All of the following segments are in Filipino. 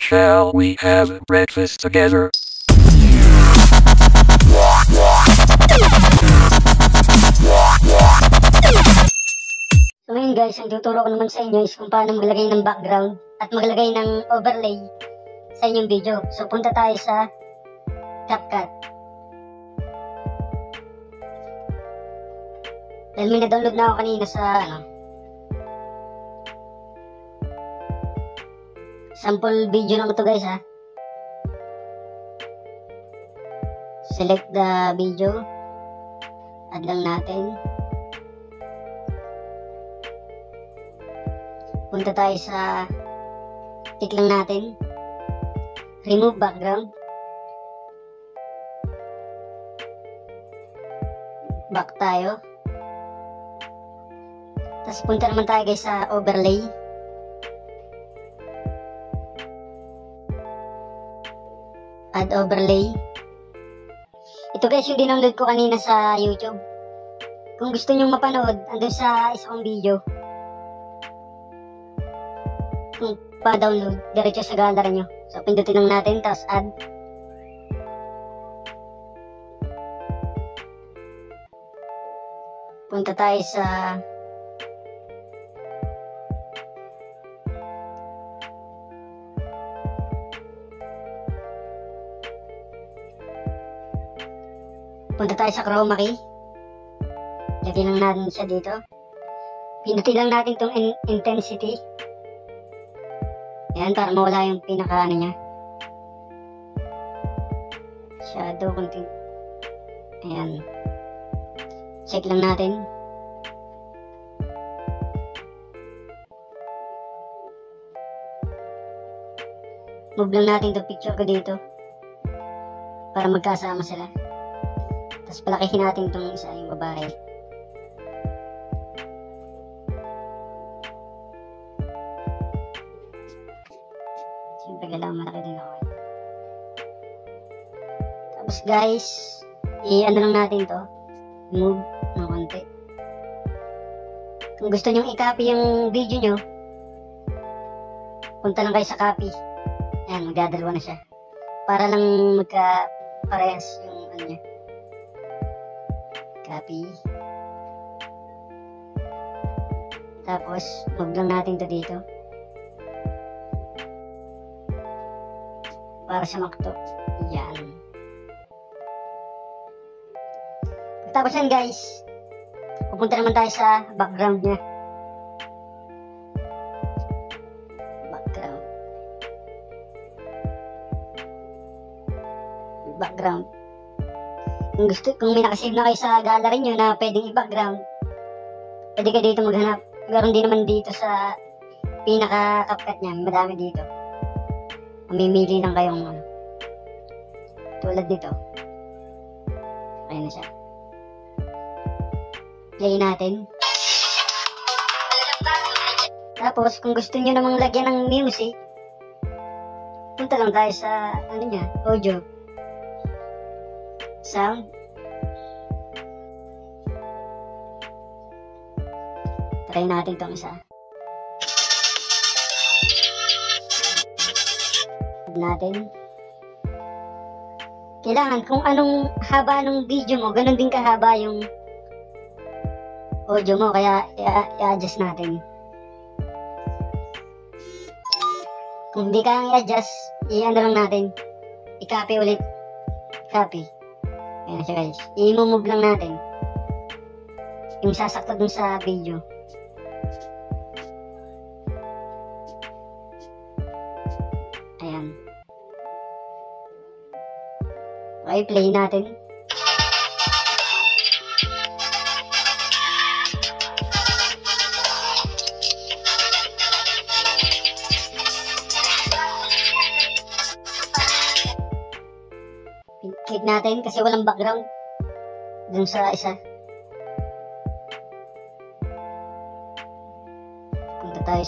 Shall we have breakfast together? So ngayon guys, ang tuturo ko naman sa inyo is kung paano maglagay ng background at maglagay ng overlay sa inyong video. So punta tayo sa CapCut. Dahil may na-download na ako kanina sa sample video lang ito guys ha. Select the video. Add lang natin. Punta tayo sa tick lang natin. Remove background. Back tayo. Tapos punta naman tayo guys sa overlay. Add overlay. Ito guys yung dinonload ko kanina sa YouTube. Kung gusto nyo mapanood, andun sa isang video. Kung pa-download, diretso sa gallery nyo. So pindutin lang natin, tapos add. Punta tayo sa chroma key. Lagyan lang natin siya dito. Pindutin lang natin itong intensity. Ayan, para mawala yung pinaka niya. Shadow konti. Ayan. Check lang natin. Move lang natin itong picture ko dito. Para magkasama sila. Tapos palakihin natin itong isa, yung babae. Siyempre kailangan malaki din ako. Tapos guys, i-ano lang natin to. Move ng konti. Kung gusto nyo i-copy yung video nyo, punta lang kayo sa copy. Ayan, magdadalawa na siya. Para lang magka-parehas yung ano niya. Copy. Tapos, move lang natin to dito. Para sa makto. Yan. Tapos yan guys, pupunta naman tayo sa background niya. Background. Kung may nakasave na kayo sa gallery nyo na pwedeng i-background, pwede kayo dito maghanap. Meron din naman dito sa pinaka-CapCut niya, madami dito. Mamimili lang kayong tulad dito. Ayan na siya. Play natin. Tapos kung gusto nyo namang lagyan ng music, punta lang tayo sa audio, sound. Try natin itong isa. Add natin. Kailangan kung anong haba ng video mo, ganun din kahaba yung audio mo, kaya i-adjust natin. Kung hindi kayang i-adjust, i-ano lang natin, i-copy ulit. Copy. Ayan siya guys. I-move lang natin yung sasakto dun sa video. Ayan. Okay, play natin. Click natin kasi walang background dun sa isa. Punta tayo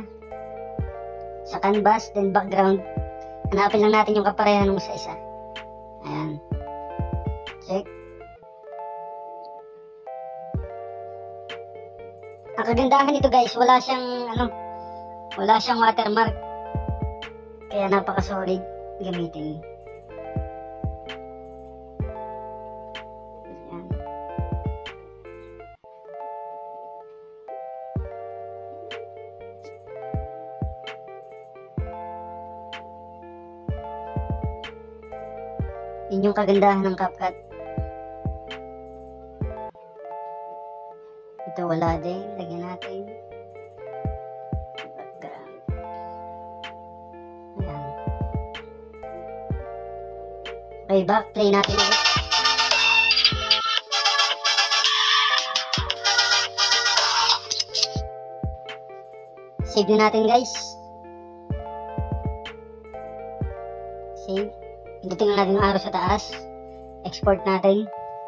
sa canvas, then background. Hanapin lang natin yung kaparehan mo sa isa. Ayan. Check. Ang kagandahan nito guys, wala siyang watermark. Kaya napaka-solid gamitin. Ayan. Yun yung kagandahan ng CapCut. Ito wala din. Lagyan natin. Background. Ayan. Okay, back. Play natin ulit. Save na natin guys. Save. Pindutin natin yung arrow sa taas. Export natin.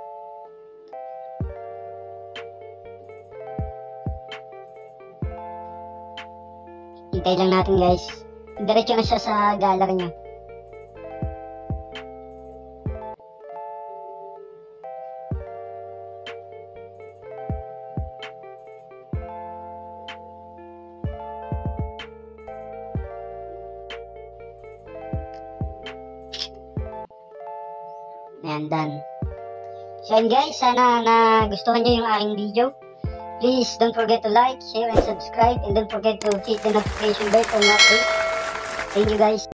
Hintay lang natin guys. Diretso na siya sa gallery niya. Ayan, done. So yun guys, sana nagustuhan nyo yung aking video. Please don't forget to like, share, and subscribe. And don't forget to hit the notification bell for more updates. Thank you guys.